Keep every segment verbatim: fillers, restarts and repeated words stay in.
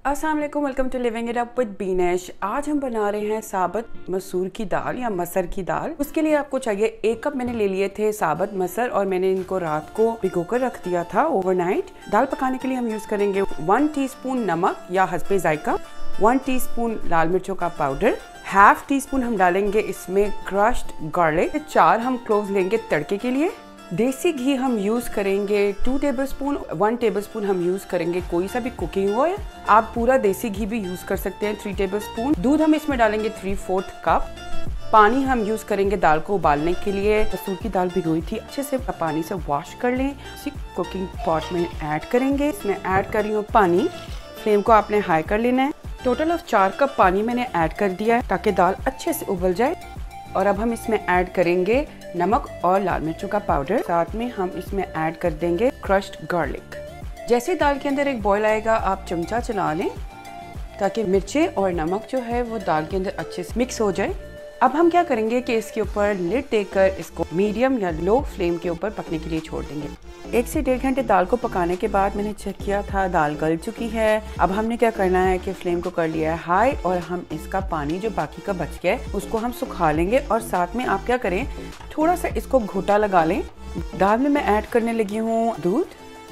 अस्सलाम वालेकुम, welcome to living it up with Binesh. आज हम बना रहे हैं साबुत मसूर की दाल या मसर की दाल। उसके लिए आपको चाहिए एक कप मैंने ले लिए थे साबुत मसर और मैंने इनको रात को भिगोकर रख दिया था ओवरनाइट। दाल पकाने के लिए हम यूज करेंगे वन टीस्पून नमक या हस्बे जायका, वन टीस्पून लाल मिर्चों का पाउडर, हाफ टी स्पून हम डालेंगे इसमें क्रश्ड गार्लिक, चार हम क्लोव्स लेंगे तड़के के लिए। देसी घी हम यूज करेंगे टू टेबलस्पून, वन टेबलस्पून हम यूज करेंगे कोई सा भी कुकिंग ऑयल, आप पूरा देसी घी भी यूज कर सकते हैं थ्री टेबलस्पून। दूध हम इसमें डालेंगे थ्री फोर्थ कप। पानी हम यूज करेंगे दाल को उबालने के लिए। मसूर की दाल भिगोई थी, अच्छे से पानी से वॉश कर लें। इसी कुकिंग पॉट में ऐड करेंगे। इसमें ऐड कर रही हूँ पानी, फ्लेम को आपने हाई कर लेना है। टोटल ऑफ चार कप पानी मैंने ऐड कर दिया है ताकि दाल अच्छे से उबल जाए। और अब हम इसमें ऐड करेंगे नमक और लाल मिर्चों का पाउडर, साथ में हम इसमें ऐड कर देंगे क्रश्ड गार्लिक। जैसे दाल के अंदर एक बॉईल आएगा आप चमचा चला लें ताकि मिर्चें और नमक जो है वो दाल के अंदर अच्छे से मिक्स हो जाए। अब हम क्या करेंगे कि इसके ऊपर लिड देकर इसको मीडियम या लो फ्लेम के ऊपर पकने के लिए छोड़ देंगे। एक से डेढ़ घंटे दाल को पकाने के बाद मैंने चेक किया था दाल गल चुकी है। अब हमने क्या करना है कि फ्लेम को कर लिया है हाई और हम इसका पानी जो बाकी का बच गया है उसको हम सुखा लेंगे। और साथ में आप क्या करें, थोड़ा सा इसको घोटा लगा लें। दाल में मैं ऐड करने लगी हूँ दूध।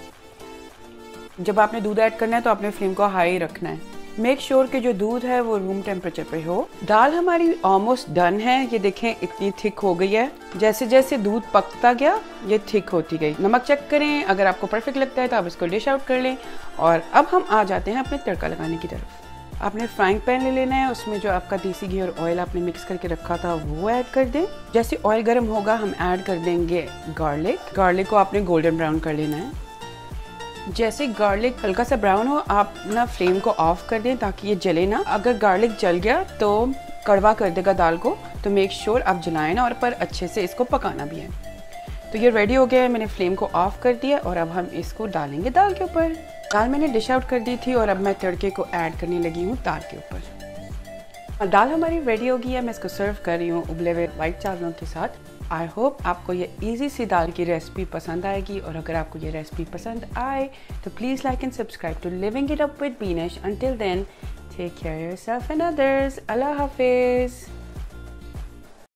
जब आपने दूध ऐड करना है तो आपने फ्लेम को हाई रखना है। मेक श्योर कि जो दूध है वो रूम टेम्परेचर पे हो। दाल हमारी ऑलमोस्ट डन है, ये देखें इतनी थिक हो गई है। जैसे जैसे दूध पकता गया ये थिक होती गई। नमक चेक करें, अगर आपको परफेक्ट लगता है तो आप इसको डिश आउट कर लें। और अब हम आ जाते हैं अपने तड़का लगाने की तरफ। आपने फ्राइंग पैन ले लेना है, उसमें जो आपका देसी घी और ऑयल आपने मिक्स करके रखा था वो ऐड कर दें। जैसे ऑयल गर्म होगा हम ऐड कर देंगे गार्लिक। गार्लिक को आपने गोल्डन ब्राउन कर लेना है। जैसे गार्लिक हल्का सा ब्राउन हो आप ना फ्लेम को ऑफ कर दें ताकि ये जले ना। अगर गार्लिक जल गया तो कड़वा कर देगा दाल को, तो मेक श्योर आप जलाएं ना और पर अच्छे से इसको पकाना भी है। तो ये रेडी हो गया है, मैंने फ्लेम को ऑफ कर दिया और अब हम इसको डालेंगे दाल के ऊपर। दाल मैंने डिश आउट कर दी थी और अब मैं तड़के को ऐड करने लगी हूँ दाल के ऊपर। दाल हमारी रेडी हो गई है, मैं इसको सर्व कर रही हूँ उबले हुए वाइट चावलों के साथ। आई होप आपको ये इजी सी दाल की रेसिपी पसंद आएगी और अगर आपको ये रेसिपी पसंद आए तो please like and subscribe to living it up with Binesh. Until then take care yourself and others. अल्लाह हाफिज़।